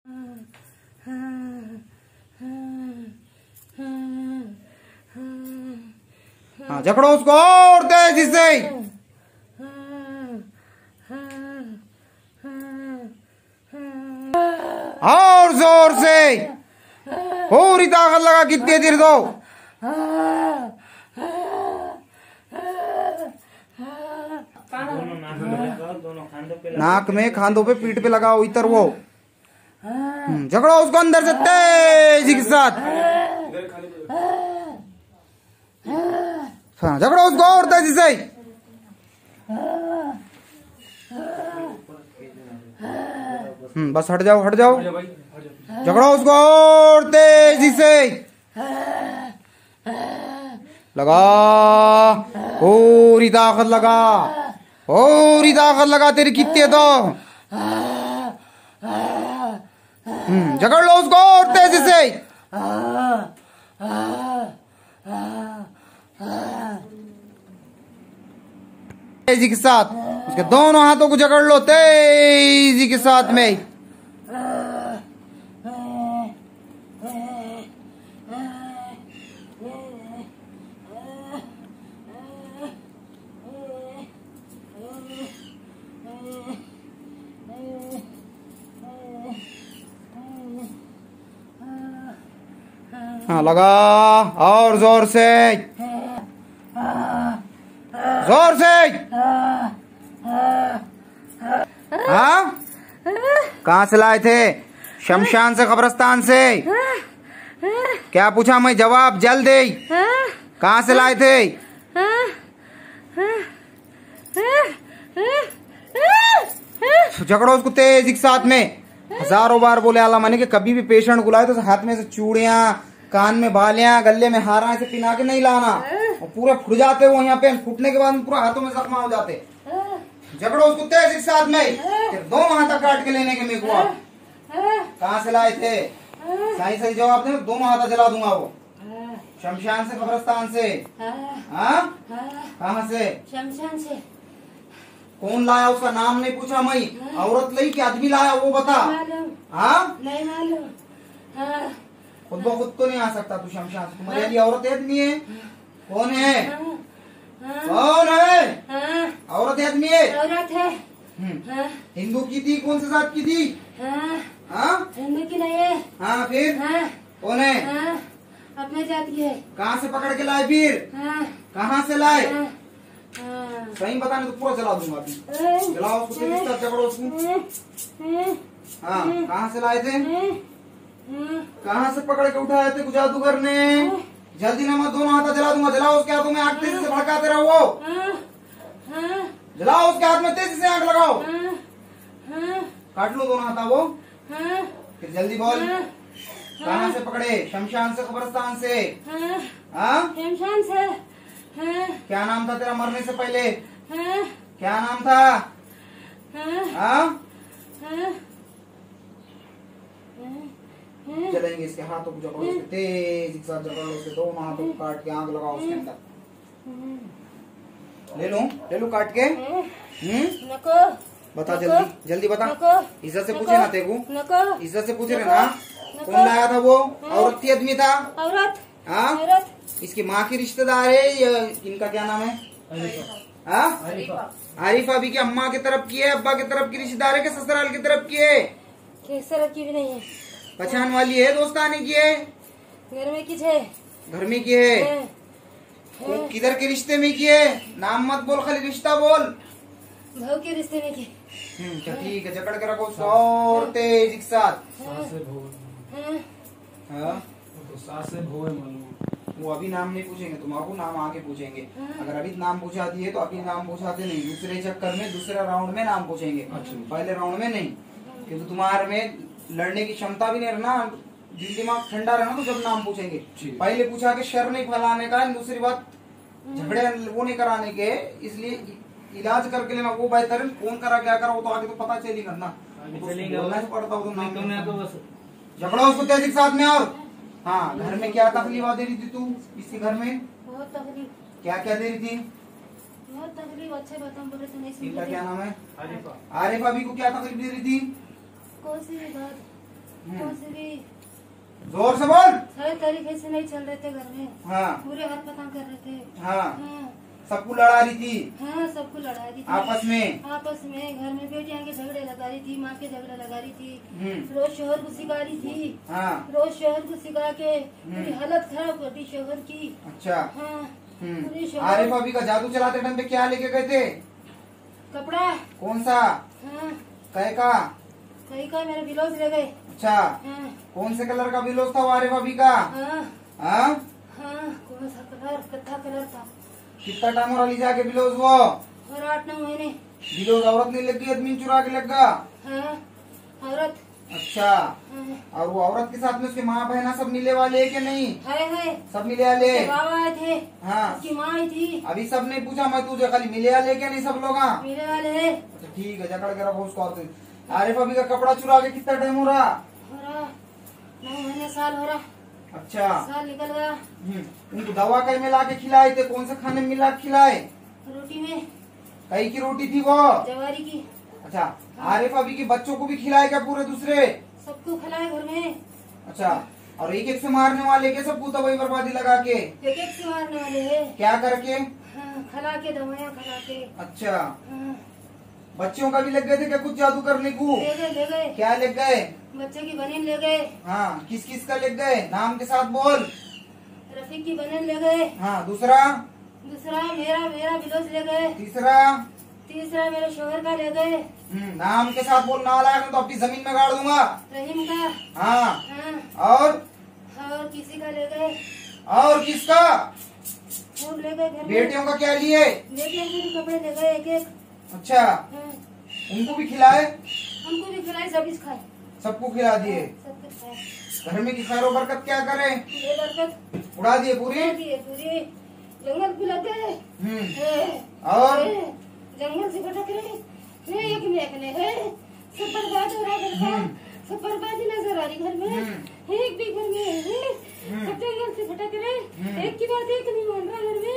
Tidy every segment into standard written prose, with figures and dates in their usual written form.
हाँ, जकड़ो उसको और तेजी से। और जोर से पूरी ताकत लगा, कितनी देर दो। नाक में, खांदों पे, पीठ पे लगाओ, इतर वो। झगड़ो उसको अंदर से तेजी के साथ। हाँ, झगड़ो उसको और तेजी से। बस हट जाओ, हट जाओ। झगड़ो उसको और तेजी से। लगा, पूरी ताकत लगा, पूरी ताकत लगा, तेरी कितने तो। झगड़ लो उसको और तेजी से। तेजी के साथ उसके दोनों हाथों को जकड़ लो तेजी के साथ में। हाँ, लगा, और जोर से, जोर से। हाँ, कहाँ से लाए थे? शमशान से, कब्रिस्तान से। क्या पूछा मैं? जवाब जल्दी। कहाँ से लाए थे? झगड़ो उसको तेजी के साथ में। हजारों बार बोले आला मैंने कि कभी भी पेशेंट को लाए तो हाथ में से चूड़ियां, कान में बालियां, गले में हारा ऐसे पिना के नहीं लाना, और पूरे फुट जाते वो। यहाँ पे फुटने के बाद पूरा हाथों में जख्मा हो जाते। झगड़ो उसको तेजी के साथ में, फिर दोनों हाथ काट के लेने के मेरे को। कहाँ से लाए थे? सही सही जवाब दे, दोनों हाथ जला दूंगा वो। शमशान से, कब्रिस्तान से। हाँ, कहाँ से? शमशान से। कौन लाया? उसका नाम नहीं पूछा मैं। औरत लाई कि आदमी लाया वो बता। हाँ, नहीं मालूम। खुद ब खुद तो नहीं आ सकता तू शमशान से। तुम्हारे लिए औरत है आदमी है? कौन है? कौन है? औरत है आदमी है? औरत है। हिंदू की थी? कौन से जात की थी? हाँ, हिंदू की नहीं है। हाँ, फिर कौन है? अपने जात की है। कहाँ से पकड़ के लाए फिर? कहाँ से लाए? सही बताने तो पूरा जला दूंगा अभी। जलाओ उसको, तेजी से झगड़ो उसको। हाँ, कहाँ से लाए थे? कहाँ से पकड़ के उठाए थे जादूगर ने? जल्दी ना, मैं दोनों हाथ जला दूंगा। जलाओ उसके हाथों में, आग तेजी से भड़काते रहो। जलाओ उसके हाथ में, तेजी से आग लगाओ। काट लो दोनों हाथा वो। फिर जल्दी बोल, कहाँ से पकड़े? शमशान से, कब्रिस्तान से। हाँ, शमशान से। क्या नाम था तेरा मरने से पहले? क्या नाम था? हाँ, जलेंगे इसके हाथों को। जकड़ो उसके तेजी के साथ, जकड़ लो उसके दोनों हाथों को, काट के आग लगाओ उसके अंदर। ले लो काट के। बता जल्दी, जल्दी बता। इज्जत से पूछे ना तेको, इज्जत से पूछे ना। कौन लाया था वो? औरत थी आदमी था? औरत। हाँ, इसकी माँ की रिश्तेदार है या इनका क्या नाम है? आरिफा भी। की अम्मा की तरफ की है, अब्बा की तरफ की रिश्तेदार है कि ससुराल की तरफ की है? ससुराल की भी नहीं है। पहचान वाली है, दोस्तानी की है? घर में की है। घर में की है। किधर के रिश्ते में की है? नाम मत बोल, खाली रिश्ता बोल। भाव के रिश्ते में की। ठीक है, जकड़ के रखो उसको और तेजी के साथ। वो अभी नाम नहीं पूछेंगे तुम्हारा, नाम आगे पूछेंगे। अगर अभी नाम पूछा दिए तो अभी नाम पूछाते नहीं, दूसरे चक्कर में, दूसरे राउंड में नाम पूछेंगे। पहले राउंड में नहीं, क्योंकि तुम्हारे में लड़ने की क्षमता भी नहीं रहना, दिल दिमाग ठंडा रहना, तो जब नाम पूछेंगे। पहले पूछा कि शर नहीं फैलाने का, दूसरी बात झगड़े वो नहीं कराने के, इसलिए इलाज करके लेना वो बेहतर है। कौन करा क्या करा वो तो आगे तो पता चल ही करना, बोलना पड़ता हो। झगड़ा उसको तेजी के साथ में। और हाँ, घर में क्या तकलीफ दे रही थी तू इसके घर में? बहुत तकलीफ। क्या क्या दे रही थी? बहुत तकलीफ। अच्छे बताओ, बोले तो नहीं। इनका क्या नाम है? आरिफा। आरिफा भी को क्या तकलीफ दे रही थी? कौन सी बात? कौन से भी जोर से बोल। सही तरीके से नहीं चल रहे थे घर में। हाँ पूरे हाथ पतंग कर रहे थे। हाँ, हाँ सबको लड़ा रही थी हाँ, सबको लड़ा रही थी आपस में। आपस में घर में बेटियां के झगड़े लगा रही थी, माँ के झगड़े लगा रही थी, हम्म। रोज शोहर को सिखा रही थी। हाँ रोज शोहर को सिखा के पूरी हालत खराब कर दी शोहर की। अच्छा। हाँ पूरी आरिफ शोहर अभी का जादू चलाते टाइम पे क्या लेके गए थे? कपड़ा। कौन सा? हाँ कहे का? कहीं का मेरा ब्लाउज ले गए। अच्छा, हाँ कौन से कलर का ब्लाउज था वो आरिफ अभी का? हाँ हाँ, हाँ कौन सा कलर? कत्था कलर था। कितना टाइम हो रहा लीजा के ब्लाउज वो? और 8-9 महीने। ब्लाउज औरत नहीं लग गई, आदमी चुरा के लग गया। हाँ औरत। अच्छा, हाँ, और वो औरत के साथ में उसके माँ बहना सब मिले वाले है कि नहीं? है सब मिले वाले? उसके बाबा आए थे, हाँ, उसकी माँ आई थी। अभी सब नहीं पूछा मैं तुझे, खाली मिले वाले क्या नहीं सब लोग? हाँ मेरे वाले है। अच्छा ठीक है, जकड़ के रखो उसको। आरिफ अभी का कपड़ा चुरा के कितना टाइम हो रहा? 9 महीने साल हो रहा। अच्छा, साल निकल गया। उनको दवा कहीं में ला के खिलाए थे? कौन से खाने में मिला के खिलाए? रोटी में कहीं की रोटी थी वो? जवारी की। अच्छा, आरिफ अभी के बच्चों को भी खिलाए क्या पूरे दूसरे? सबको खिलाए घर में। अच्छा, और एक एक से मारने वाले के सबको तबाही बर्बादी लगा के? एक एक से मारने वाले है। क्या करके? हाँ, खिला के दवाइयाँ खिला के। अच्छा, हाँ, बच्चों का भी लग गए थे क्या कुछ जादू करने को? ले गए। क्या लग गए? बच्चे की बहन ले गए। हाँ, किस किस का लग गए? नाम के साथ बोल। रफीक की बहन ले गए। हाँ, दूसरा? दूसरा मेरा ब्लाउज ले गए। तीसरा मेरे शोहर का ले गए। नाम के साथ बोल, ना लाया तो अपनी जमीन में गाड़ दूंगा। रहीम का। हाँ, हाँ, और किसी का ले गए। और किसका? और ले गए घर में। बेटियों का क्या लिए? बेटियों के भी कपड़े ले गए एक एक। अच्छा, हाँ, उनको भी खिलाए? हमको भी खिलाए, सब कुछ खाए। सबको खिला दिए? सब कुछ खाए। घर में की खैर बरकत क्या करे? ये बरकत उड़ा दिए पूरी? पूरी जंगल को लग गए। और जंगल से भटक रहे एक में एक ने सब बर्बाद हो रहा घर का। सब बर्बादी नजर आ रही घर में। एक भी घर में है। सब जंगल से भटक रहे, एक की बात एक नहीं मान रहा घर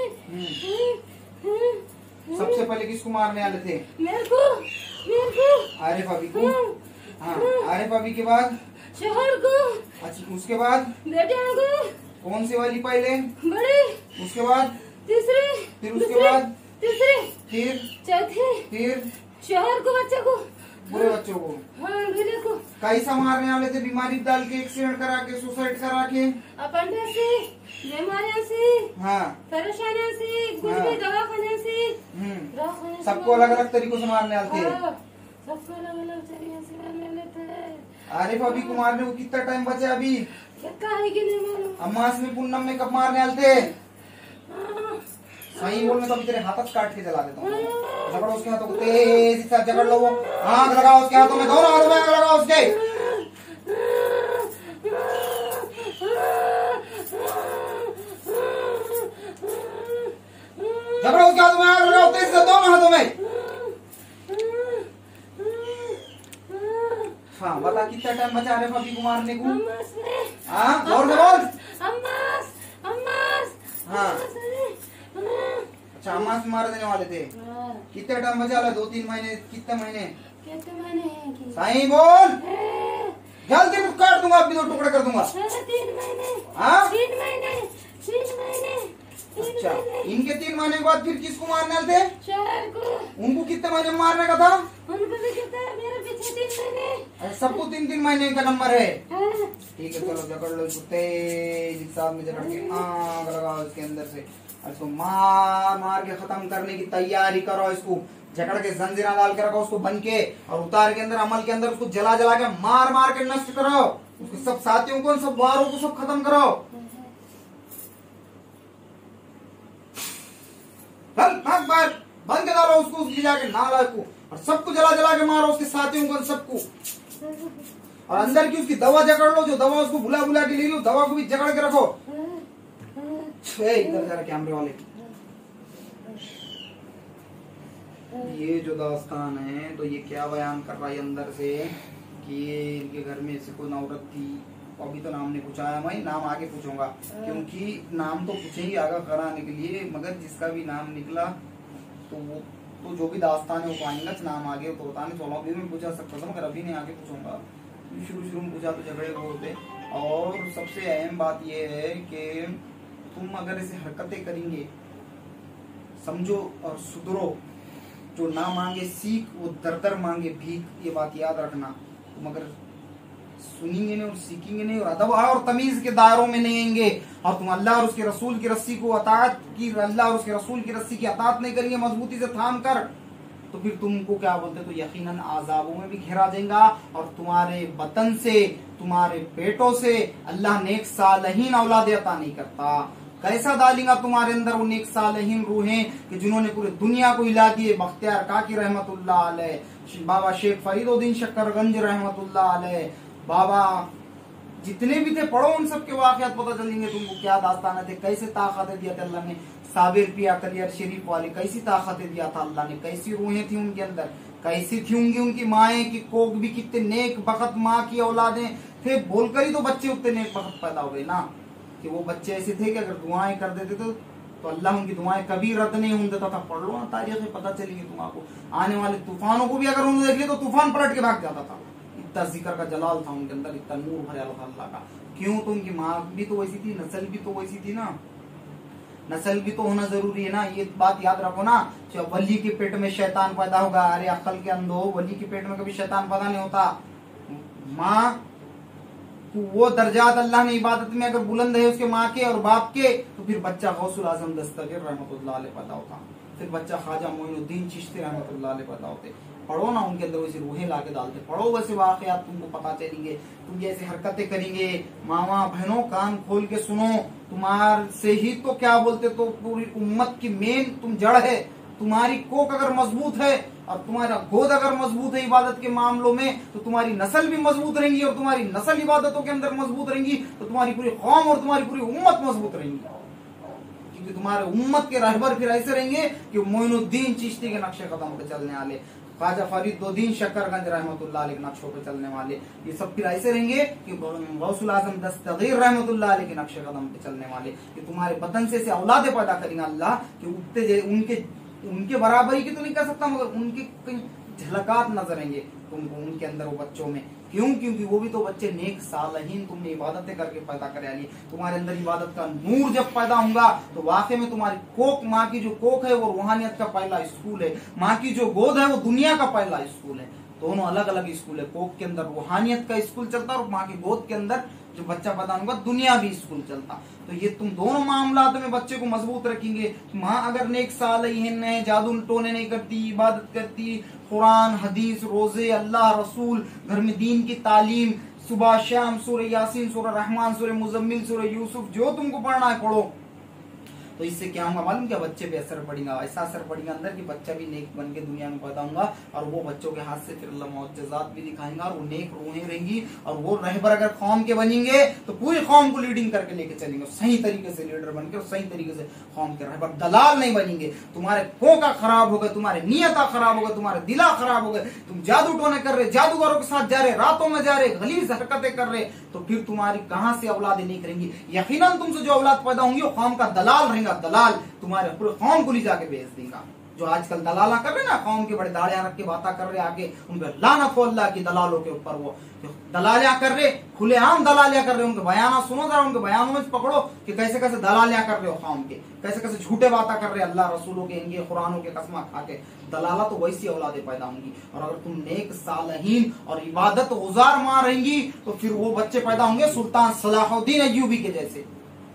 में। सबसे पहले किसको मारने वाले थे? मेरे को आरिफ अभी को। हाँ, आरिफ अभी के बाद शोहर को। अच्छा, उसके बाद बेटियों को। कौन सी वाली पहले? बड़े। उसके बाद तीसरे। फिर उसके बाद तीसरे। फिर चौथे। फिर शोहर को, बच्चे को, पूरे बच्चों को। हाँ दूल्हे को। कैसा मारने वाले थे? बीमारी डाल के, एक्सीडेंट करा के, सुसाइड करा के? अपेंडिक्स से, बीमारियों से, हाँ, परेशानियों से, कुछ भी दवाखाने से। दवाखाने सबको अलग अलग तरीकों से मारने वाले थे। सबको अलग अलग तरीके से मारने वाले थे। आरिफ अभी को मारने को कितना टाइम बचा अभी? कितना है कि नहीं मालूम। अम्मास में पूनम में कब मारने वाले थे? सही बोलने तो अभी तेरे हाथ काट के जला देता हूँ। झगड़ो उसके हाथों को, तेज से झगड़ लो। वो आग लगाओ उसके हाथों में, दोनों हाथों में आग लगाओ उसके। झगड़ो उसके हाथों में, आग लगाओ तेज से, दोनों हाथों में। हाँ, बता कितना टाइम बचा रहे अभी को मारने को? हाँ, जोर से बोल। हाँ, अच्छा, अम्मास मार देने वाले थे। कितने टाइम बचा? 2-3 महीने? कितने महीने? सही बोल, जल्दी काट दूंगा, अभी 2 टुकड़े कर दूंगा। 3 महीने। हाँ, 3 महीने। 3 महीने। अच्छा, इनके 3 महीने के बाद फिर किसको मारने वाले थे? शोहर को। उनको कितने महीने में मारने का था? उनको भी कितना है, मेरे पीछे 3 महीने। सबको 3-3 महीने का नंबर है। हाँ। ठीक है, चलो जकड़ लो इसको, तेज हिसाब में जकड़ के आग लगाओ इसके अंदर से, और इसको मार मार के खत्म करने की तैयारी करो। इसको जकड़ के जंजीरा डाल के रखो उसको बन के, और उतार के अंदर अमल के अंदर उसको जला जला के मार मार के नष्ट करो। उसके सब साथियों को, सब वारों को सब खत्म करो। चल भाग बाहर, बंद के डालो उसको, उसकी जाके नाला को, और सबको जला जला के मारो, उसके साथियों को सबको। और अंदर की उसकी दवा जकड़ लो, जो दवा उसको बुला बुला के ले लो, दवा को भी जकड़ के रखो। इधर जरा कैमरे वाले, ये जो दास्तान है तो ये क्या बयान कर रहा है अंदर से कि इनके घर में से कोई औरत थी। अभी तो नाम नहीं पूछा है, मैं नाम आगे पूछूंगा, क्योंकि नाम तो पूछेंगे आगे कराने के लिए, मगर जिसका भी नाम निकला तो वो तो जो भी दास्तान है वो पाएंगे, नाम आगे तो बताने 16 दिन में पूछा सकता था, मगर अभी नहीं आगे पूछूंगा। शुरू में पूछा तो झगड़े वो होते। और सबसे अहम बात ये है कि तुम अगर ऐसे हरकतें करेंगे, समझो और सुधरो, जो ना मांगे सीख वो दर दर मांगे भीख, ये बात याद रखना। तुम अगर सुनेंगे नहीं और सीखेंगे नहीं और अदब और तमीज के दायरों में नहीं आएंगे और तुम अल्लाह और उसके रसूल की रस्सी को अतात की, अल्लाह और उसके रसूल की रस्सी की अतात नहीं करेंगे मजबूती से थाम कर, तो फिर तुमको क्या बोलते, तो यकीनन आजाबों में भी घेरा जाएगा और तुम्हारे बतन से, तुम्हारे पेटों से अल्लाह नेक सालहीन औलाद अता नहीं करता। कैसा डालेगा तुम्हारे अंदर वो नेक सालहीन रूहें कि जिन्होंने पूरे दुनिया को हिला दिए। बख्तियार काकी रहमतुल्लाह अलैह, बाबा शेख फरीदुद्दीन शक्करगंज रहमतुल्लाह अलैह, बाबा जितने भी थे पढ़ो उन सब के वाकयात पता चलेंगे तुमको, क्या दास्तान थे, कैसे ताकतें दिया था अल्लाह ने। साबिर पिया कलियर शरीफ वाले कैसी ताकतें दिया था अल्लाह ने, कैसी रूहें थी उनके अंदर, कैसी थी होंगी उनकी माएँ की कोख भी, कितने नेक बखत माँ की औलादें थे, बोलकर ही तो बच्चे उतने नेक बखत पैदा हो गए ना, कि वो बच्चे ऐसे थे कि अगर दुआएं कर देते तो अल्लाह उनकी दुआएं कभी रद्द नहीं होने देता था। पढ़ लो ना तारीख में पता चलेगी तुमको। आने वाले तूफानों को भी अगर उन्होंने देख लिया तो तूफान पलट के भाग जाता था। इतना जिक्र का जलाल था उनके अंदर, इतना नूर भरा था अल्लाह का। क्यों, तो उनकी माँ भी तो वैसी थी, नस्ल भी तो वैसी थी ना, नस्ल भी तो होना जरूरी है ना। ये बात याद रखो ना, वली के पेट में शैतान पैदा होगा, अरे अक्ल के अंधो, वली के पेट में कभी शैतान पैदा नहीं होता। माँ वो दर्जात अल्लाह ने इबादत में अगर बुलंद है उसके माँ के और बाप के, तो फिर बच्चा गौसुल आजम दस्तगीर रहमतुल्लाह अलैह पैदा होता, फिर बच्चा ख्वाजा मोइनुद्दीन चिश्ती रहमतुल्लाह अलैह पैदा होते। पढ़ो ना उनके अंदर वैसे रूहें लाके डालते, पढ़ो वैसे वाकयात तुमको पता चलेंगे। तुम जैसे हरकतें करेंगे, मामा बहनों कान खोल के सुनो, तुम्हारे से ही तो क्या बोलते, तो पूरी उम्मत की मेन तुम जड़ है। तुम्हारी कोक अगर मजबूत है और तुम्हारा गोद अगर मजबूत है इबादत के मामलों में, तो तुम्हारी नस्ल भी मजबूत रहेंगी और तुम्हारी नस्ल इबादतों के अंदर मजबूत रहेंगी, तो तुम्हारी पूरी कौम और तुम्हारी पूरी उम्मत मजबूत रहेंगी। क्योंकि तुम्हारे उम्मत के रहबर फिर ऐसे रहेंगे कि मोइनुद्दीन चिश्ती के नक्शे कदम पे चलने वाले, ख्वाजा फरीदुद्दीन शक्करगंज रहमतुल्लाह अलैह के नक्शों पे चलने वाले, ये सब फिर ऐसे रहेंगे कि गौसुल आजम दस्तगीर रहमतुल्लाह अलैह के नक्शे कदम पे चलने वाले, कि तुम्हारे बदन से औलादे पैदा करेंगे अल्लाह, कि उतने उनके बराबरी की तो नहीं कर सकता, मगर उनकी कई झलकात नजर आएंगे तुमको उनके अंदर वो बच्चों में। क्यों, क्योंकि वो भी तो बच्चे नेक सालहीन तुमने इबादतें करके पैदा करे लिए। तुम्हारे अंदर इबादत का नूर जब पैदा होगा तो वाकई में तुम्हारी कोक, माँ की जो कोक है वो रूहानियत का पहला स्कूल है, माँ की जो गोद है वो दुनिया का पहला स्कूल है। दोनों अलग अलग स्कूल है, कोक के अंदर रूहानियत का स्कूल चलता और माँ की गोद के अंदर जो बच्चा पैदा होगा दुनिया भी स्कूल चलता। तो ये तुम दोनों मामलात में बच्चे को मजबूत रखेंगे। माँ अगर नेक सालहीन है, जादू टोने नहीं करती, इबादत करती, कुरान हदीस रोजे अल्लाह रसूल, घर में दीन की तालीम, सुबह शाम सूरह यासीन, सूरह रहमान, सूरह मुजम्मिल, सूरह यूसुफ, जो तुमको पढ़ना है पढ़ो, तो इससे क्या होगा मालूम, क्या बच्चे पे असर पड़ेगा, ऐसा असर पड़ेगा अंदर कि बच्चा भी नेक बन के दुनिया में पैदा होगा और वो बच्चों के हाथ से फिर अल्लाह मुअज्जज़ात भी दिखाएगा और वो नेक रूहें रहेंगी और वो रहबर अगर कौम के बनेंगे तो पूरी कौम को लीडिंग करके लेके चलेंगे, सही तरीके से लीडर बनके और सही तरीके से कौम के रहबर, दलाल नहीं बनेंगे। तुम्हारे कोका खराब हो गए, तुम्हारे नियता खराब हो गए, तुम्हारे दिला खराब हो गए, तुम जादू टोने कर रहे, जादूगरों के साथ जा रहे, रातों में जा रहे, गलीज हरकतें कर रहे, तो फिर तुम्हारी कहां से औलादें नहीं करेंगी। यकीनन तुमसे जो औलाद पैदा होंगी वो कौम का दलाल रहेगा, दलाल तुम्हारे पूरे कौम को ले जाके बेच देगा। जो आजकल दलाला कर रहे ना, कौम के बड़े दाड़िया रख के बात कर रहे, आगे उनपे लानत हो अल्लाह की दलालों के ऊपर। वो दलालिया कर रहे, खुलेआम दलालिया कर रहे, उनके बयाना सुनो जरा, उनके बयानों में पकड़ो कि कैसे कैसे दलालिया कर रहे हो कौम के, कैसे कैसे झूठे बातें कर रहे अल्लाह रसूलों के, इनके कुरानों के कसम खा के। दलाला तो वैसी औलादें पैदा होंगी और अगर तुम नेक सालहीन और इबादत गुजार मां रहेंगी तो फिर वो बच्चे पैदा होंगे सुल्तान सलाहुद्दीन अय्यूबी के जैसे।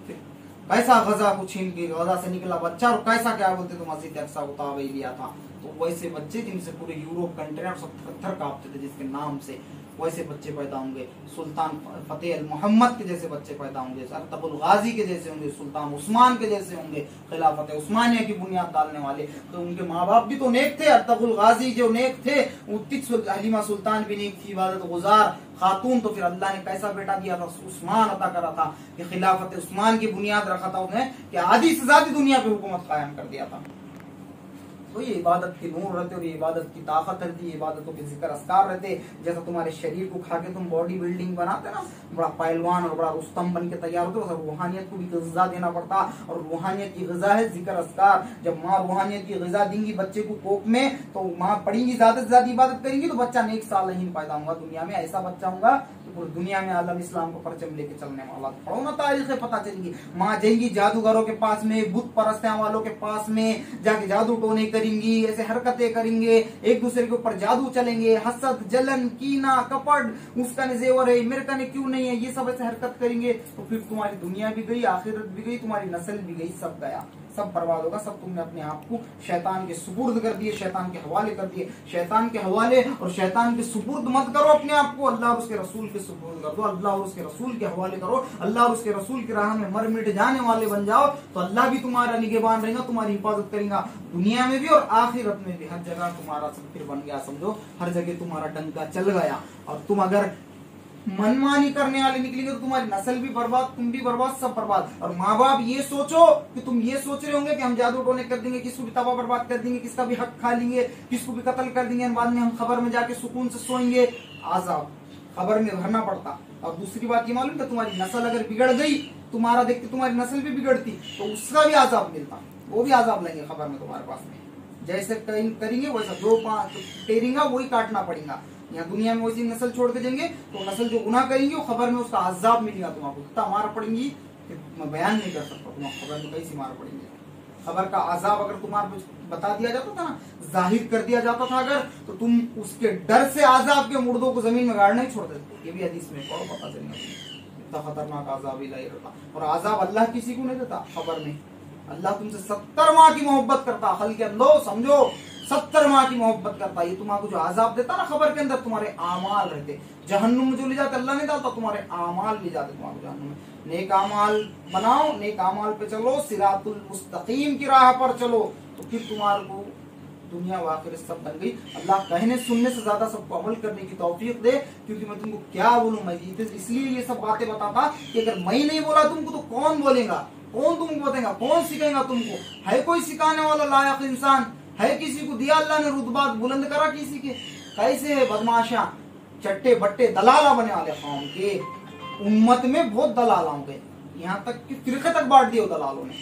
कैसा गजा को छीन के गजा से निकला बच्चा और कैसा क्या बोलते तो मस्जिद अक्सा उतावे लिया था, तो वैसे बच्चे जिनसे पूरे यूरोप कंट्री सब थर कांपते थे जिसके नाम से, वैसे बच्चे पैदा होंगे। सुल्तान फतेह अल मोहम्मद के जैसे बच्चे पैदा होंगे, अर्तुगरुल गाजी के जैसे होंगे, सुल्तान उस्मान के जैसे होंगे, खिलाफत उस्मानिया की बुनियाद डालने वाले। तो उनके माँ बाप भी तो नेक थे, अर्तुगरुल गाजी जो नेक थे, हलीमा सुल्तान भी नेक थी, इबादत गुजार खातून, तो फिर अल्लाह ने कैसा बेटा दिया था, उस्मान अता करा था कि खिलाफत उस्मान की बुनियाद रखा था उन्हें कि आधी से ज्यादा दुनिया पे हुकूमत कायम कर दिया था। तो ये इबादत के नूर रहते और ये इबादत की ताकत रहती है, इबादतों के जिक्र अस्कार रहते। जैसा तुम्हारे शरीर को खा के तुम बॉडी बिल्डिंग बनाते ना, बड़ा पहलवान और बड़ा रुस्तम बन के तैयार होते हो, रूहानियत को भी ग़िज़ा देना पड़ता। और रूहानियत की ग़िज़ा है जिक्र अस्कार। जब माँ रूहानियत की ग़िज़ा देंगी बच्चे को कोख में, तो माँ पढ़ेंगी, ज्यादा से ज्यादा इबादत करेंगी, तो बच्चा नेक सालिहीन पैदा होगा दुनिया में। ऐसा बच्चा होगा तो पूरी दुनिया में आलम इस्लाम को परचम लेके चलने वाला। पढ़ो ना तारीख पता चलेगी। माँ जाएंगी जादूगरों के पास में, बुत परस्तियां वालों के पास में जाके जादू टोने करेंगी, ऐसे हरकतें करेंगे, एक दूसरे के ऊपर जादू चलेंगे, हसद, जलन, कीना, कपट, उसका ने जेवर है, मेरे का ने क्यों नहीं है, ये सब ऐसे हरकत करेंगे। तो फिर तुम्हारी दुनिया भी गई, आखिरत भी गई, तुम्हारी नस्ल भी गई, सब गया, सब बर्बाद होगा। सब तुमने अपने आप को शैतान के सुपुर्द कर दिए, शैतान के हवाले कर दिए। शैतान के हवाले और शैतान के सुपुर्द मत करो अपने आप को, अल्लाह और उसके रसूल के सुपुर्द कर दो, अल्लाह और उसके रसूल के हवाले करो। अल्लाह और उसके रसूल की राह में मर मिट जाने वाले बन जाओ, तो अल्लाह भी तुम्हारा निगहबान रहेगा, तुम्हारी हिफाजत करेगा, दुनिया में भी और आखिरत में भी। हर जगह तुम्हारा सब फिर बन गया, समझो हर जगह तुम्हारा डंका चल गया। और तुम अगर मनमानी करने वाले निकलेंगे तो तुम्हारी नस्ल भी बर्बाद, तुम भी बर्बाद, सब बर्बाद। और माँ बाप ये सोचो कि तुम ये सोच रहे होंगे कि हम जादू टोने कर देंगे, किसको भी तबाह बर्बाद कर देंगे, किसका भी हक खा लेंगे, किसको भी कत्ल कर देंगे, बाद में हम खबर में जाके सुकून से सोएंगे। आजाब खबर में भरना पड़ता। और दूसरी बात ये मालूम है, तुम्हारी नस्ल अगर बिगड़ गई, तुम्हारा देखते तुम्हारी नस्ल भी बिगड़ती, तो उसका भी आजाब मिलता, वो भी आजाब लेंगे खबर में तुम्हारे पास में। जैसे करेंगे वैसा जो टेरेंगा वही काटना पड़ेगा। यहाँ दुनिया में वैसी नस्ल छोड़ के जाएंगे तो नस्ल जो गुनाह करेंगी वो खबर में उसका अजाब मिलेगा तुम्हारा। इतना मार पड़ेंगी कि मैं बयान नहीं कर सकता, तुम्हारा खबर में कैसी मार पड़ेंगे। खबर का अजाब अगर तुम्हारे बता दिया जाता था ना, जाहिर कर दिया जाता था अगर, तो तुम उसके डर से अजाब के मुर्दों को जमीन में गाड़ना ही छोड़ देते। ये भी हदीस में पढ़ो, पता चलेगा इतना खतरनाक अजाब ही रहता। और अजाब अल्लाह किसी को नहीं देता खबर में। अल्लाह तुमसे 70 माह की मोहब्बत करता, हल के अंदर समझो 70 माह की मोहब्बत करता। ये तुम्हारा जो आजाब देता ना खबर के अंदर, तुम्हारे आमाल रहते जहन्नुम में जो ले जाते, अल्लाह नहीं डालता, तुम्हारे आमाल ले जाते तुम्हारे जहन्नुम में। नेक आमाल बनाओ, नेक आमाल पे चलो, सिरातुल मुस्तकीम की राह पर चलो, तो फिर तुम्हारे को दुनिया व आखिरत सब बन गई। अल्लाह कहने सुनने से ज्यादा सबको अमल करने की तौफीक दे। क्योंकि मैं तुमको क्या बोलूं, मैं इसलिए ये सब बातें बताता कि अगर मैं नहीं बोला तुमको तो कौन बोलेगा, कौन तुमको बताएगा, कौन सिखाएगा तुमको। है कोई सिखाने वाला लायक इंसान? है किसी को दिया अल्लाह ने रुतबा बुलंद करा किसी के? कैसे है बदमाशा, चट्टे बट्टे दलाला बने वाले कौम के, उम्मत में बहुत दलाल होंगे, यहाँ तक कि फिरके तक बांट दिए दलालों ने।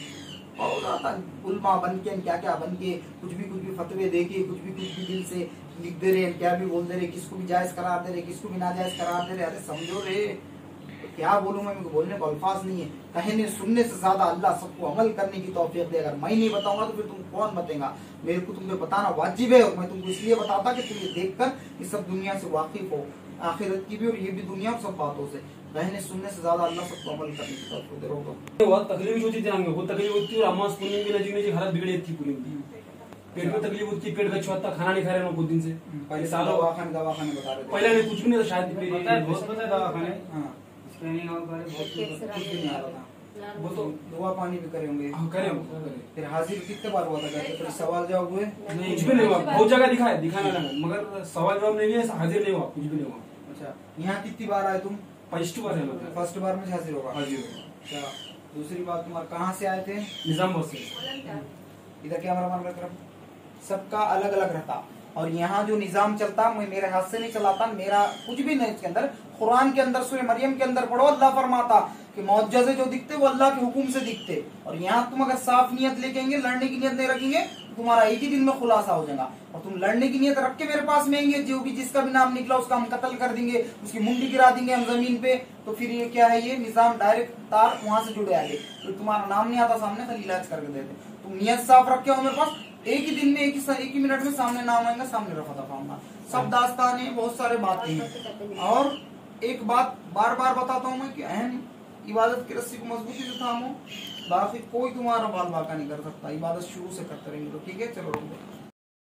और उल्मा बन के क्या क्या बन के कुछ भी फतवे दे के कुछ भी दिल से लिख दे रहे, क्या भी बोल दे रहे, किसको भी जायज करार दे रहे, किसको भी नाजायज करार दे रहे। अरे समझो रे, क्या बोलूं मैं, मुझे बोलने को अल्फाज नहीं है। कहने सुनने से ज्यादा अल्लाह सबको अमल करने की तौफीक दे। अगर मैं नहीं बताऊंगा तो फिर तुम कौन बताएगा? मेरे को तुमको बताना वाजिब है, और मैं तुमको इसलिए बताता कि तुम ये देखकर इस सब दुनिया से वाकिफ हो, आखिरत की भी और ये भी दुनिया सब बातों से। कहने सुनने से ज्यादा अल्लाह सबको अमल करने की तौफीक दे रहा। बहुत तकलीफ होती थी, हमें वो तकलीफ होती और आमाज पुण्य की नजीब में हालत बिगड़ी थी पूरी। पेट में तकलीफ होती, पेट का छुआता, खाना नहीं खा रहे हैं बहुत दिन से। पहले सालों दवाखाने बता रहे थे, पहले में कुछ भी नहीं था, शायद बहुत पता दवाखाने वो तो दुआ पानी भी करे होंगे। करे फिर हाजिर कितने बार हुआ था? फिर सवाल जवाब हुए? कुछ भी नहीं हुआ, बहुत जगह दिखाना लगा, मगर सवाल जवाब नहीं हुआ, हाजिर नहीं हुआ, कुछ भी नहीं हुआ। अच्छा, यहाँ कितनी बार आए तुम? फर्स्ट बार है, फर्स्ट बार में हाजिर होगा। हाजिर। अच्छा, दूसरी बात, तुम्हारे कहाँ से आए थे? निजामपुर से। इधर कैमरा मैन तरफ सबका अलग अलग रहता। और यहाँ जो निजाम चलता, मैं मेरे हाथ से नहीं चलाता, मेरा कुछ भी नहीं इसके अंदर। कुरान के अंदर सूरह मरियम के अंदर पढ़ो, अल्लाह फरमाता कि मौजज़े जो दिखते वो अल्लाह के हुक्म से दिखते। और यहाँ तुम अगर साफ नियत लेके आएंगे, लड़ने की नियत नहीं रखेंगे, तुम्हारा एक ही दिन में खुलासा हो जाएगा। और तुम लड़ने की नियत रख के मेरे पास में आएंगे, जो भी जिसका भी नाम निकला उसका हम कत्ल कर देंगे, उसकी मुंडी गिरा देंगे हम जमीन पे, तो फिर ये क्या है? ये निजाम डायरेक्ट तार वहां से जुड़े आगे, तो तुम्हारा नाम नहीं आता सामने, खाली इलाज करके देते। तुम नियत साफ रखे हो मेरे पास, एक ही दिन में एक ही मिनट में सामने नाम आएगा, सामने रफा दफा होगा। सब दास्तान है, बहुत सारे बातें हैं। और एक बात बार बार बताता हूँ मैं कि अहम इबादत की रस्सी को मजबूती से थामो, बाकी कोई तुम्हारा बाल बाका नहीं कर सकता। इबादत शुरू से करते रहेंगे तो ठीक है। चलो रुको।